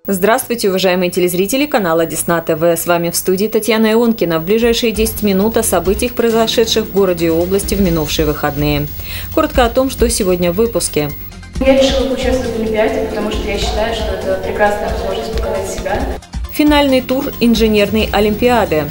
Здравствуйте, уважаемые телезрители канала Десна ТВ. С вами в студии Татьяна Ионкина. В ближайшие 10 минут о событиях, произошедших в городе и области в минувшие выходные. Коротко о том, что сегодня в выпуске. Я решила поучаствовать в Олимпиаде, потому что я считаю, что это прекрасная возможность показать себя. Финальный тур инженерной Олимпиады.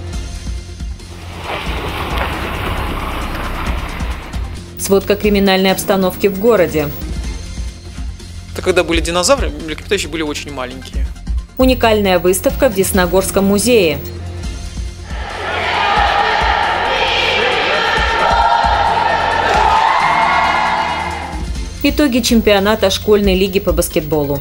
Сводка криминальной обстановки в городе. Когда были динозавры, млекопитающие были очень маленькие. Уникальная выставка в Десногорском музее. Итоги чемпионата школьной лиги по баскетболу.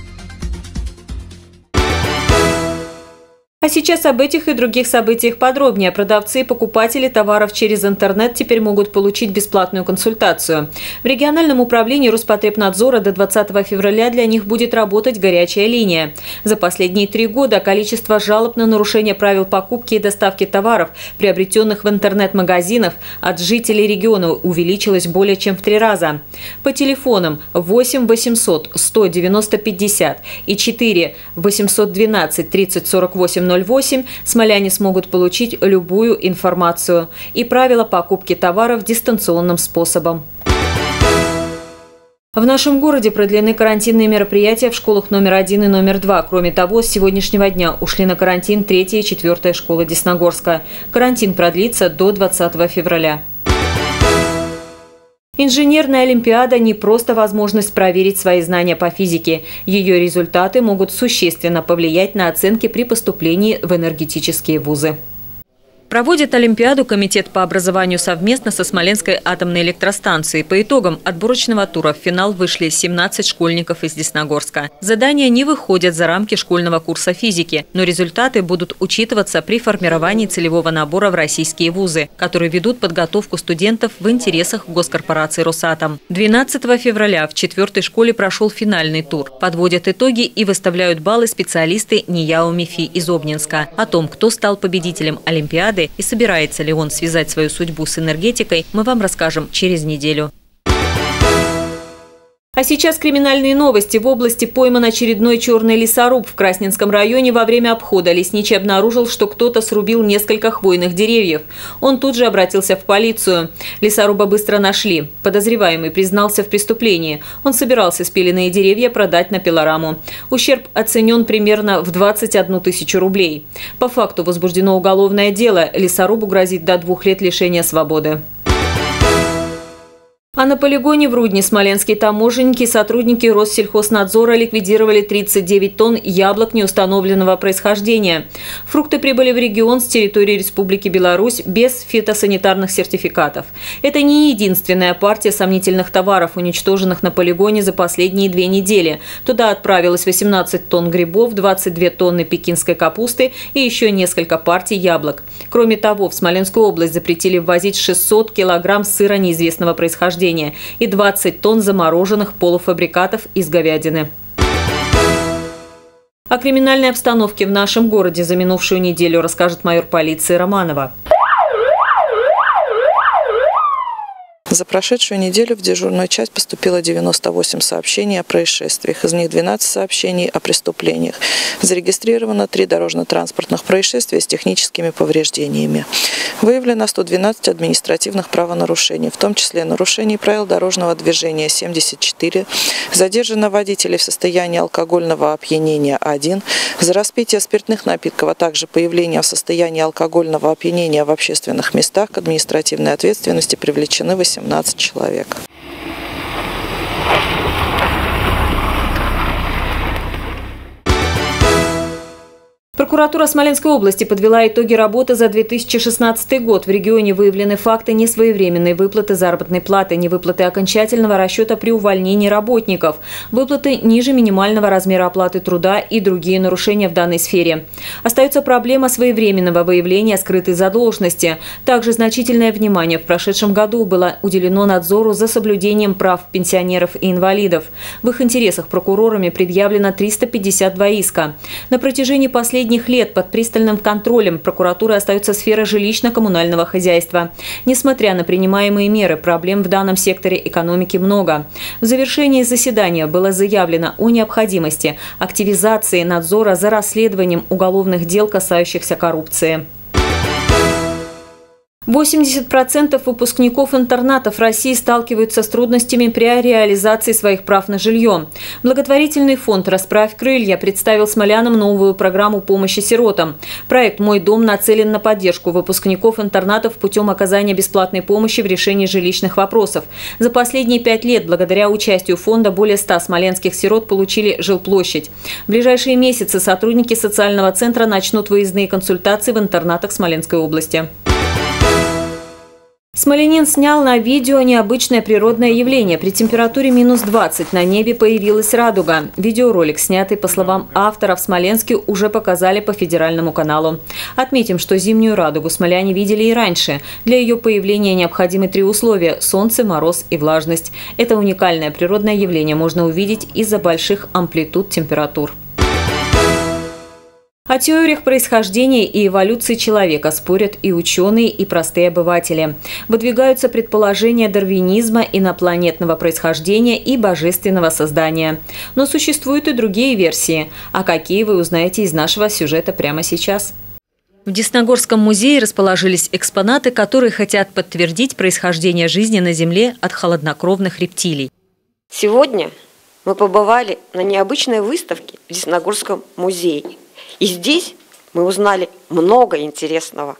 А сейчас об этих и других событиях подробнее. Продавцы и покупатели товаров через интернет теперь могут получить бесплатную консультацию. В региональном управлении Роспотребнадзора до 20 февраля для них будет работать горячая линия. За последние 3 года количество жалоб на нарушение правил покупки и доставки товаров, приобретенных в интернет-магазинах, от жителей региона увеличилось более чем в 3 раза. По телефонам 8 800 190 50 и 4 812 30 48 08 смоляне смогут получить любую информацию и правила покупки товаров дистанционным способом. В нашем городе продлены карантинные мероприятия в школах номер 1 и номер 2. Кроме того, с сегодняшнего дня ушли на карантин 3-я и 4-я школы Десногорска. Карантин продлится до 20 февраля. Инженерная Олимпиада – не просто возможность проверить свои знания по физике. Ее результаты могут существенно повлиять на оценки при поступлении в энергетические вузы. Проводит Олимпиаду Комитет по образованию совместно со Смоленской атомной электростанцией. По итогам отборочного тура в финал вышли 17 школьников из Десногорска. Задания не выходят за рамки школьного курса физики, но результаты будут учитываться при формировании целевого набора в российские вузы, которые ведут подготовку студентов в интересах госкорпорации «Росатом». 12 февраля в 4-й школе прошел финальный тур. Подводят итоги и выставляют баллы специалисты НИЯО МИФИ из Обнинска. О том, кто стал победителем Олимпиады и собирается ли он связать свою судьбу с энергетикой, мы вам расскажем через неделю. А сейчас криминальные новости. В области пойман очередной черный лесоруб. В Красненском районе во время обхода лесничий обнаружил, что кто-то срубил несколько хвойных деревьев. Он тут же обратился в полицию. Лесоруба быстро нашли. Подозреваемый признался в преступлении. Он собирался спиленные деревья продать на пилораму. Ущерб оценен примерно в 21 тысячу рублей. По факту возбуждено уголовное дело. Лесорубу грозит до 2 лет лишения свободы. А на полигоне в Рудне смоленские таможенники и сотрудники Россельхознадзора ликвидировали 39 тонн яблок неустановленного происхождения. Фрукты прибыли в регион с территории Республики Беларусь без фитосанитарных сертификатов. Это не единственная партия сомнительных товаров, уничтоженных на полигоне за последние 2 недели. Туда отправилось 18 тонн грибов, 22 тонны пекинской капусты и еще несколько партий яблок. Кроме того, в Смоленскую область запретили ввозить 600 килограмм сыра неизвестного происхождения и 20 тонн замороженных полуфабрикатов из говядины. О криминальной обстановке в нашем городе за минувшую неделю расскажет майор полиции Романова. За прошедшую неделю в дежурную часть поступило 98 сообщений о происшествиях, из них 12 сообщений о преступлениях. Зарегистрировано 3 дорожно-транспортных происшествия с техническими повреждениями. Выявлено 112 административных правонарушений, в том числе нарушений правил дорожного движения 74, задержано водителей в состоянии алкогольного опьянения 1, за распитие спиртных напитков, а также появление в состоянии алкогольного опьянения в общественных местах к административной ответственности привлечены 18 человек. Прокуратура Смоленской области подвела итоги работы за 2016 год. В регионе выявлены факты несвоевременной выплаты заработной платы, невыплаты окончательного расчета при увольнении работников, выплаты ниже минимального размера оплаты труда и другие нарушения в данной сфере. Остается проблема своевременного выявления скрытой задолженности. Также значительное внимание в прошедшем году было уделено надзору за соблюдением прав пенсионеров и инвалидов. В их интересах прокурорами предъявлено 352 иска. На протяжении последних последних лет под пристальным контролем прокуратуры остается сфера жилищно-коммунального хозяйства. Несмотря на принимаемые меры, проблем в данном секторе экономики много. В завершении заседания было заявлено о необходимости активизации надзора за расследованием уголовных дел, касающихся коррупции. 80% выпускников интернатов России сталкиваются с трудностями при реализации своих прав на жилье. Благотворительный фонд «Расправь крылья» представил смолянам новую программу помощи сиротам. Проект «Мой дом» нацелен на поддержку выпускников интернатов путем оказания бесплатной помощи в решении жилищных вопросов. За последние 5 лет благодаря участию фонда более 100 смоленских сирот получили жилплощадь. В ближайшие месяцы сотрудники социального центра начнут выездные консультации в интернатах Смоленской области. Смолянин снял на видео необычное природное явление. При температуре -20 на небе появилась радуга. Видеоролик, снятый, по словам автора, в Смоленске уже показали по федеральному каналу. Отметим, что зимнюю радугу смоляне видели и раньше. Для ее появления необходимы 3 условия – солнце, мороз и влажность. Это уникальное природное явление можно увидеть из-за больших амплитуд температур. О теориях происхождения и эволюции человека спорят и ученые, и простые обыватели. Выдвигаются предположения дарвинизма, инопланетного происхождения и божественного создания. Но существуют и другие версии. А какие, вы узнаете из нашего сюжета прямо сейчас. В Десногорском музее расположились экспонаты, которые хотят подтвердить происхождение жизни на Земле от холоднокровных рептилий. Сегодня мы побывали на необычной выставке в Десногорском музее. И здесь мы узнали много интересного.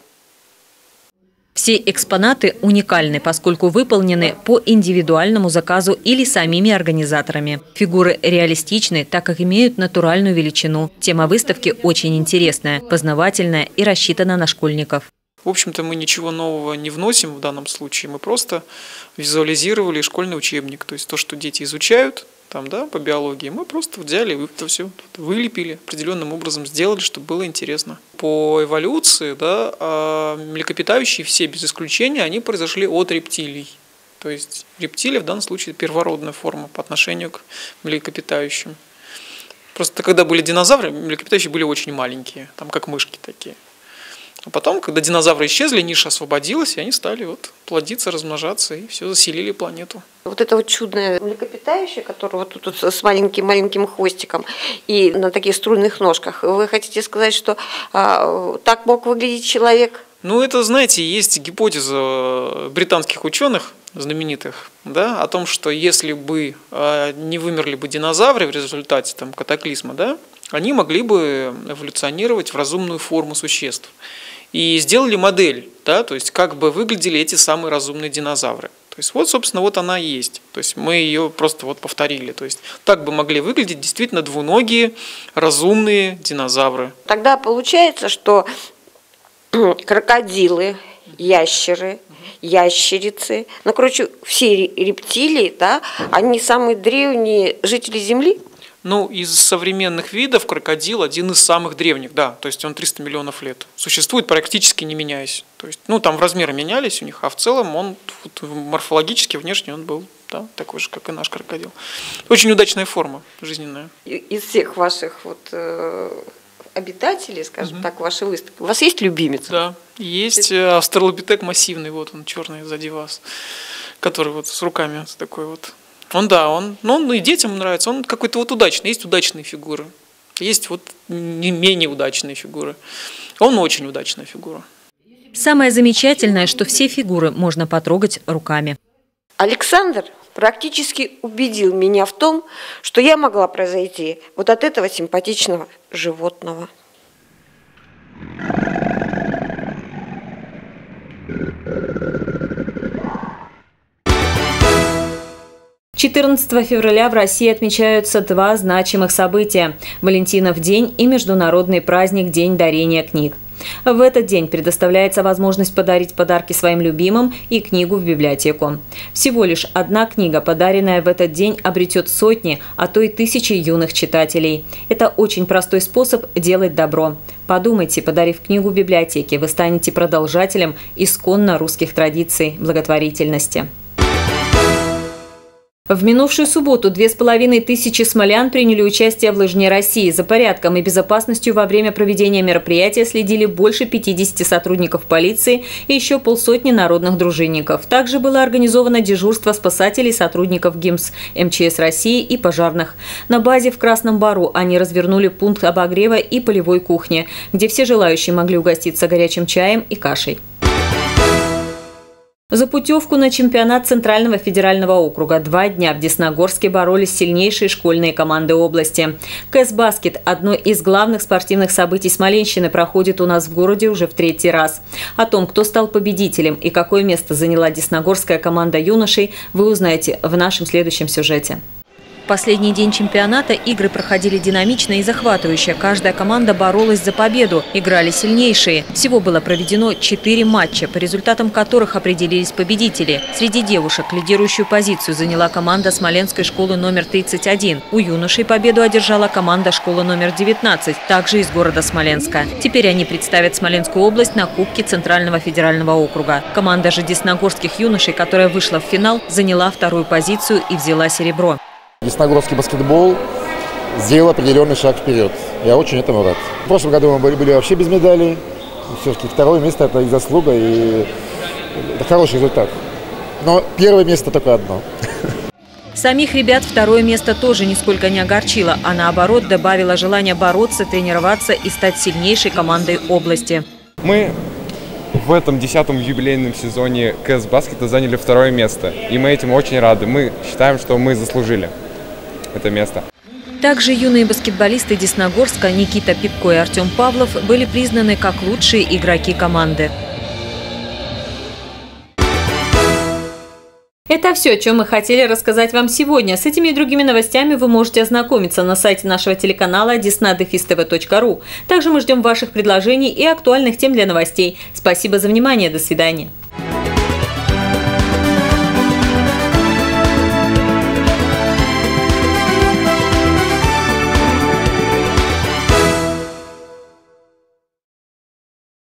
Все экспонаты уникальны, поскольку выполнены по индивидуальному заказу или самими организаторами. Фигуры реалистичны, так как имеют натуральную величину. Тема выставки очень интересная, познавательная и рассчитана на школьников. В общем-то, мы ничего нового не вносим в данном случае. Мы просто визуализировали школьный учебник. То есть то, что дети изучают там, да, по биологии, мы просто взяли и это все вылепили, определенным образом сделали, чтобы было интересно. По эволюции, да, млекопитающие все без исключения, они произошли от рептилий. То есть рептилия в данном случае первородная форма по отношению к млекопитающим. Просто когда были динозавры, млекопитающие были очень маленькие, там как мышки такие. А потом, когда динозавры исчезли, ниша освободилась, и они стали вот плодиться, размножаться, и все, заселили планету. Вот это вот чудное млекопитающее, которое вот тут с маленьким хвостиком и на таких струнных ножках, вы хотите сказать, что так мог выглядеть человек? Ну, это, знаете, есть гипотеза британских ученых, знаменитых, да, о том, что если бы не вымерли бы динозавры в результате там, катаклизма, да, они могли бы эволюционировать в разумную форму существ. И сделали модель, да, то есть как бы выглядели эти самые разумные динозавры. То есть вот, собственно, вот она и есть. То есть мы ее просто вот повторили. То есть так бы могли выглядеть действительно двуногие разумные динозавры. Тогда получается, что крокодилы, ящеры, ящерицы, ну, короче, все рептилии, да, они самые древние жители Земли? Ну, из современных видов крокодил один из самых древних, да, то есть он 300 миллионов лет. Существует практически не меняясь. То есть, ну, там размеры менялись у них, а в целом он вот, морфологически, внешне он был, да, такой же, как и наш крокодил. Очень удачная форма жизненная. Из всех ваших вот обитателей, скажем так, вашей выставки, у вас есть любимец? Да, есть австралопитек массивный, вот он черный сзади вас, который вот с руками такой вот. Он, да, он и детям нравится, он какой-то вот удачный. Есть удачные фигуры, есть вот не менее удачные фигуры. Он очень удачная фигура. Самое замечательное, что все фигуры можно потрогать руками. Александр практически убедил меня в том, что я могла произойти вот от этого симпатичного животного. 14 февраля в России отмечаются 2 значимых события – Валентинов день и международный праздник День дарения книг. В этот день предоставляется возможность подарить подарки своим любимым и книгу в библиотеку. Всего лишь одна книга, подаренная в этот день, обретет сотни, а то и тысячи юных читателей. Это очень простой способ делать добро. Подумайте, подарив книгу в библиотеке, вы станете продолжателем исконно русских традиций благотворительности. В минувшую субботу 2500 смолян приняли участие в «Лыжне России». За порядком и безопасностью во время проведения мероприятия следили больше 50 сотрудников полиции и еще полсотни народных дружинников. Также было организовано дежурство спасателей, сотрудников ГИМС, МЧС России и пожарных. На базе в Красном Бару они развернули пункт обогрева и полевой кухни, где все желающие могли угоститься горячим чаем и кашей. За путевку на чемпионат Центрального федерального округа 2 дня в Десногорске боролись сильнейшие школьные команды области. КС-баскет – одно из главных спортивных событий Смоленщины, проходит у нас в городе уже в 3-й раз. О том, кто стал победителем и какое место заняла десногорская команда юношей, вы узнаете в нашем следующем сюжете. В последний день чемпионата игры проходили динамично и захватывающе. Каждая команда боролась за победу. Играли сильнейшие. Всего было проведено 4 матча, по результатам которых определились победители. Среди девушек лидирующую позицию заняла команда Смоленской школы номер 31. У юношей победу одержала команда школы номер 19, также из города Смоленска. Теперь они представят Смоленскую область на Кубке Центрального федерального округа. Команда же десногорских юношей, которая вышла в финал, заняла 2-ю позицию и взяла серебро. Десногорский баскетбол сделал определенный шаг вперед. Я очень этому рад. В прошлом году мы были вообще без медалей. Все-таки 2-е место – это их заслуга, и это хороший результат. Но 1-е место только одно. Самих ребят 2-е место тоже нисколько не огорчило, а наоборот добавило желание бороться, тренироваться и стать сильнейшей командой области. Мы в этом 10-м юбилейном сезоне КС-баскета заняли 2-е место. И мы этим очень рады. Мы считаем, что мы заслужили это место. Также юные баскетболисты Десногорска Никита Пипко и Артем Павлов были признаны как лучшие игроки команды. Это все, о чем мы хотели рассказать вам сегодня. С этими и другими новостями вы можете ознакомиться на сайте нашего телеканала desna-tv.ru. Также мы ждем ваших предложений и актуальных тем для новостей. Спасибо за внимание. До свидания.